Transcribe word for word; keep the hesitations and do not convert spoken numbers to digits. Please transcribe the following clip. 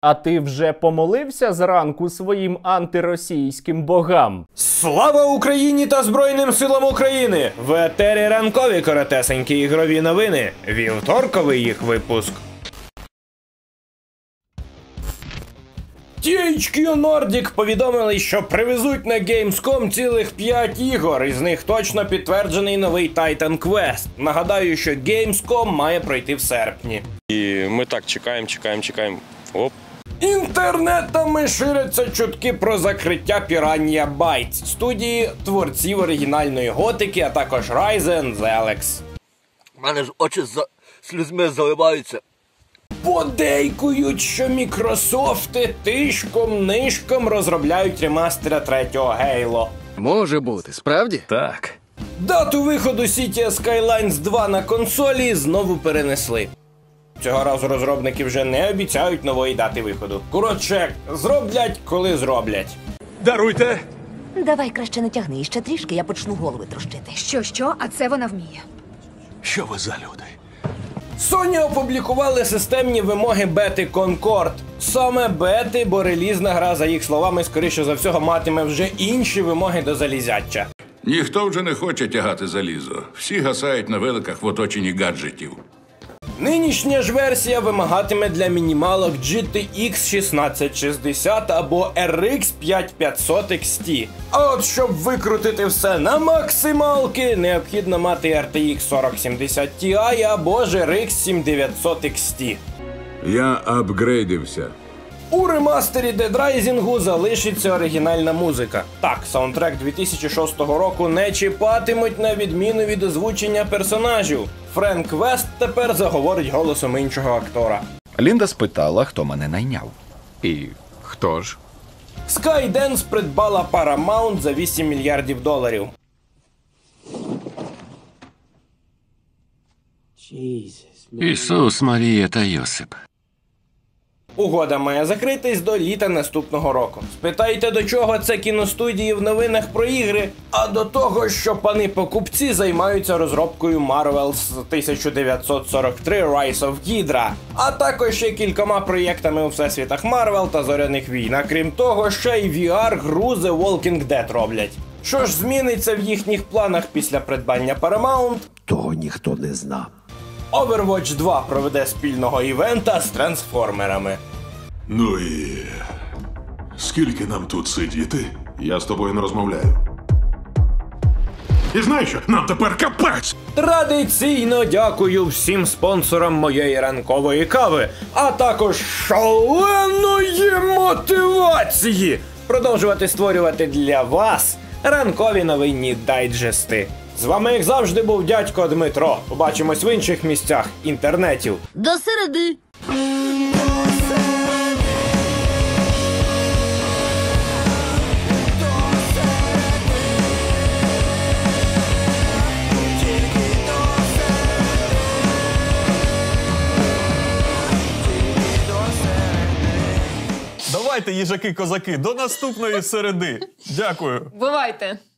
А ти вже помолився зранку своїм антиросійським богам? Слава Україні та Збройним силам України! В етері ранкові коротесенькі ігрові новини. Вівторковий їх випуск. Ті ейч кью Nordic повідомили, що привезуть на Gamescom цілих п'ять ігор, із них точно підтверджений новий Titan Quest. Нагадаю, що Gamescom має пройти в серпні. І ми так чекаємо, чекаємо, чекаємо. Оп. Інтернетами ширяться чутки про закриття Piranha Bytes, студії творців оригінальної готики, а також Rise and Alex. У мене ж очі за слізьми заливаються. Подейкують, що Мікрософти тишком-нишком розробляють ремастера третього Halo. Може бути, справді? Так. Дату виходу Cities Skylines два на консолі знову перенесли. Цього разу розробники вже не обіцяють нової дати виходу. Коротше, зроблять, коли зроблять. Даруйте! Давай краще не тягни, ще трішки, я почну голови трощити. Що-що, а це вона вміє. Що ви за люди? Sony опублікували системні вимоги бети Concord. Саме бети, бо релізна гра, за їх словами, скоріше за всього матиме вже інші вимоги до залізяча. Ніхто вже не хоче тягати залізо. Всі гасають на великах в оточенні гаджетів. Нинішня ж версія вимагатиме для мінімалок джі ті ікс шістнадцять шістдесят або ар ікс п'ять п'ятсот ікс ті. А от щоб викрутити все на максималки, необхідно мати ар ті ікс сорок сімдесят Ti або ж ар ікс сім дев'ятсот ікс ті. Я апгрейдився. У ремастері Dead Rising залишиться оригінальна музика. Так, саундтрек дві тисячі шостого року не чіпатимуть на відміну від озвучення персонажів. Френк Вест тепер заговорить голосом іншого актора. Лінда спитала, хто мене найняв. І хто ж? Skydance придбала Paramount за вісім мільярдів доларів. Ісус, Марія та Йосип. Угода має закритись до літа наступного року. Спитайте, до чого це кіностудії в новинах про ігри, а до того, що пани-покупці займаються розробкою Marvel's тисяча дев'ятсот сорок три Rise of Hydra, а також ще кількома проєктами у всесвітах Marvel та Зоряних війн. А крім того, ще й ві ар-гру The Walking Dead роблять. Що ж зміниться в їхніх планах після придбання Paramount? Того ніхто не зна. Overwatch два проведе спільного івента з трансформерами. Ну і скільки нам тут сидіти? Я з тобою не розмовляю. І знаєш що? Нам тепер капець! Традиційно дякую всім спонсорам моєї ранкової кави, а також шаленої мотивації продовжувати створювати для вас ранкові новинні дайджести. З вами, як завжди, був дядько Дмитро. Побачимось в інших місцях інтернетів. До середи! Давайте, їжаки-козаки, до наступної середи. Дякую. Бувайте!